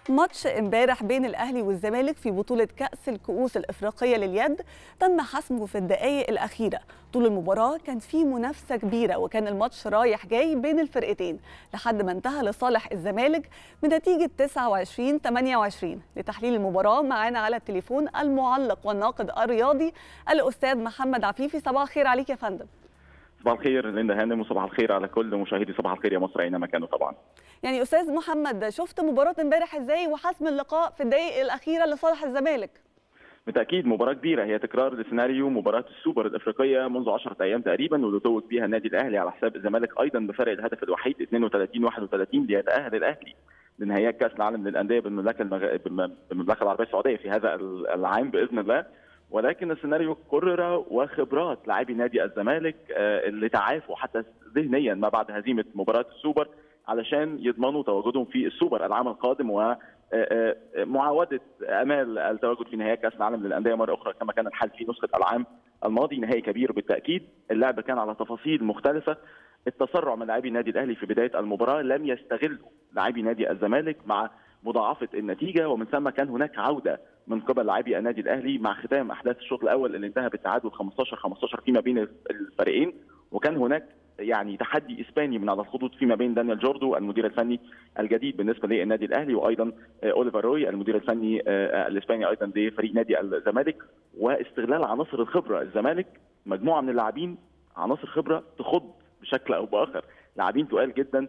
ماتش امبارح بين الاهلي والزمالك في بطوله كاس الكؤوس الافريقيه لليد تم حسمه في الدقائق الاخيره. طول المباراه كان في منافسه كبيره وكان الماتش رايح جاي بين الفرقتين لحد ما انتهى لصالح الزمالك بنتيجه 29-28. لتحليل المباراه معانا على التليفون المعلق والناقد الرياضي الاستاذ محمد عفيفي. صباح الخير عليك يا فندم. صباح الخير ليندا هانم، وصباح الخير على كل مشاهدي صباح الخير يا مصر اينما كانوا. طبعا يعني استاذ محمد، شفت مباراه امبارح ازاي وحسم اللقاء في الدقائق الاخيره لصالح الزمالك؟ بالتاكيد مباراه كبيره، هي تكرار لسيناريو مباراه السوبر الافريقيه منذ 10 ايام تقريبا، واللي توج فيها النادي الاهلي على حساب الزمالك ايضا بفرق الهدف الوحيد 32-31 ليتاهل الاهلي لنهائيات كاس العالم للانديه بالمملكه العربيه السعوديه في هذا العام باذن الله. ولكن السيناريو كرر، وخبرات لاعبي نادي الزمالك اللي تعافوا حتى ذهنيا ما بعد هزيمه مباراه السوبر علشان يضمنوا تواجدهم في السوبر العام القادم ومعاوده امال التواجد في نهائي كاس العالم للانديه مره اخرى كما كان الحال في نسخه العام الماضي. نهائي كبير بالتاكيد، اللعب كان على تفاصيل مختلفه. التسرع من لاعبي النادي الاهلي في بدايه المباراه لم يستغله لاعبي نادي الزمالك مع مضاعفه النتيجه، ومن ثم كان هناك عوده من قبل لاعبي النادي الاهلي مع ختام احداث الشوط الاول اللي انتهى بالتعادل 15-15 فيما بين الفريقين. وكان هناك يعني تحدي اسباني من على الخطوط فيما بين دانيال جوردو المدير الفني الجديد بالنسبه للنادي الاهلي، وايضا اوليفر روي المدير الفني الاسباني ايضا لفريق نادي الزمالك، واستغلال عناصر الخبره. الزمالك مجموعه من اللاعبين عناصر خبره تخض بشكل او باخر، لاعبين تقال جدا،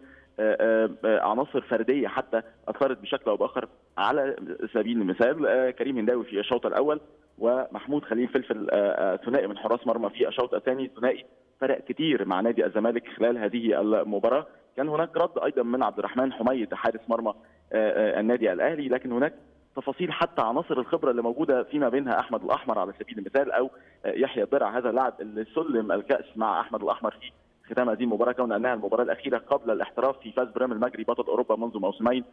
عناصر فرديه حتى اثرت بشكل او باخر. على سبيل المثال كريم هنداوي في الشوط الاول ومحمود خليل فلفل ثنائي من حراس مرمى في الشوط الثاني، ثنائي فرق كتير مع نادي الزمالك خلال هذه المباراه. كان هناك رد ايضا من عبد الرحمن حميد حارس مرمى النادي الاهلي، لكن هناك تفاصيل حتى عناصر الخبره اللي موجوده فيما بينها احمد الاحمر على سبيل المثال، او يحيى الضرع هذا اللاعب اللي سلم الكاس مع احمد الاحمر في ختام هذه المباراه، كون انها المباراه الاخيره قبل الاحتراف في فاز برام المجري بطل اوروبا منذ موسمين.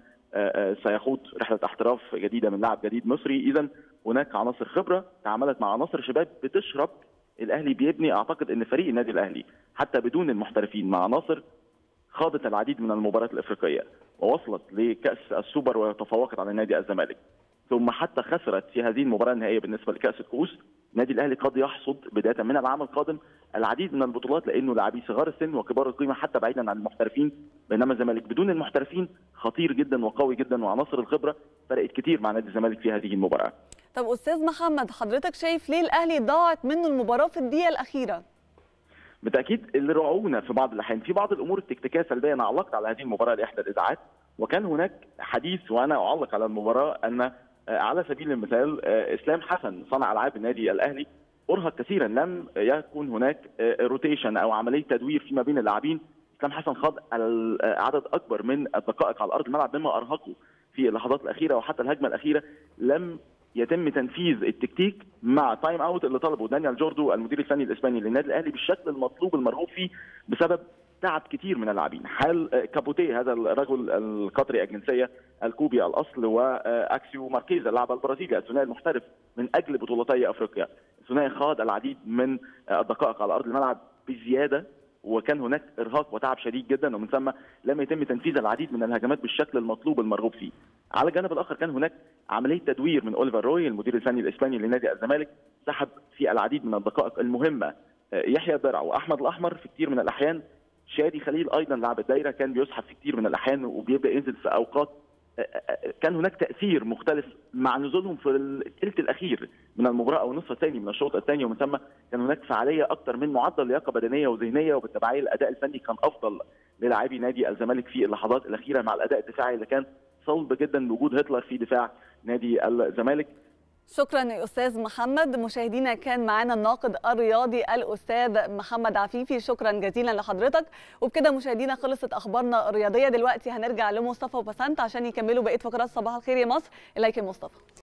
سيخوض رحله احتراف جديده من لاعب جديد مصري. اذا هناك عناصر خبره تعاملت مع عناصر شباب بتشرب. الاهلي بيبني، اعتقد ان فريق النادي الاهلي حتى بدون المحترفين مع عناصر خاضت العديد من المباريات الافريقيه ووصلت لكاس السوبر وتفوقت على نادي الزمالك، ثم حتى خسرت في هذه المباراه النهائيه بالنسبه لكاس الكؤوس. النادي الاهلي قد يحصد بدايه من العام القادم العديد من البطولات، لانه لاعبي صغار السن وكبار القيمه حتى بعيدا عن المحترفين، بينما الزمالك بدون المحترفين خطير جدا وقوي جدا، وعناصر الخبره فرقت كتير مع نادي الزمالك في هذه المباراه. طب استاذ محمد، حضرتك شايف ليه الاهلي ضاعت منه المباراه في الدقيقه الاخيره؟ بالتاكيد اللي رعونا في بعض الاحيان في بعض الامور التكتيكيه سلبيه. انا علقت على هذه المباراه لاحدى الاذاعات، وكان هناك حديث وانا اعلق على المباراه ان على سبيل المثال اسلام حسن صانع العاب النادي الاهلي ارهق كثيرا، لم يكن هناك روتيشن او عمليه تدوير فيما بين اللاعبين. اسلام حسن خاض عدد اكبر من الدقائق على ارض الملعب مما ارهقه في اللحظات الاخيره، وحتى الهجمه الاخيره لم يتم تنفيذ التكتيك مع تايم اوت اللي طلبه دانيال جوردو المدير الفني الاسباني للنادي الاهلي بالشكل المطلوب المرغوب فيه بسبب تعب كتير من اللاعبين. حال كابوتيه هذا الرجل القطري الجنسيه الكوبي الاصل، واكسيو ماركيز اللاعب البرازيلي الثنائي المحترف من اجل بطولتي افريقيا. الثنائي خاض العديد من الدقائق على ارض الملعب بزياده، وكان هناك ارهاق وتعب شديد جدا، ومن ثم لم يتم تنفيذ العديد من الهجمات بالشكل المطلوب المرغوب فيه. على الجانب الاخر كان هناك عمليه تدوير من اوليفر روي المدير الفني الاسباني لنادي الزمالك، سحب في العديد من الدقائق المهمه يحيى الضرع واحمد الاحمر في كثير من الاحيان. شادي خليل ايضا لاعب الدايره كان بيسحب في كثير من الاحيان وبيبدا ينزل في اوقات كان هناك تاثير مختلف مع نزولهم في الثلث الاخير من المباراه او النصف الثاني من الشوط الثاني، ومن ثم كان هناك فعاليه اكثر من معدل لياقه بدنيه وذهنيه، وبالتبعيه الاداء الفني كان افضل للاعبي نادي الزمالك في اللحظات الاخيره مع الاداء الدفاعي اللي كان صلب جدا بوجود هتلر في دفاع نادي الزمالك. شكرا يا استاذ محمد. مشاهدينا كان معانا الناقد الرياضي الاستاذ محمد عفيفي، شكرا جزيلا لحضرتك. وبكده مشاهدينا خلصت اخبارنا الرياضيه. دلوقتي هنرجع لمصطفى وبسنت عشان يكملوا بقيه فقرات صباح الخير يا مصر. اليك يا مصطفى.